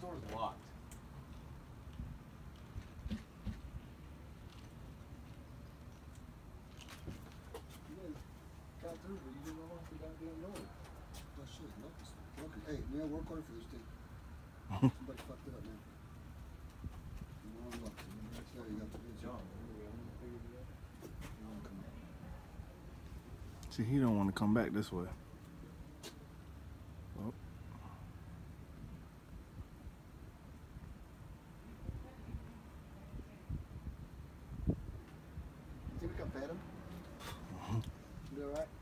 store's locked. Got through, but you didn't know if the goddamn door. Oh shit, okay. Hey, man, work hard for this thing. Somebody fucked it up, man. Wrong luck. There you go. John. You wanna come back. See, he don't want to come back this way.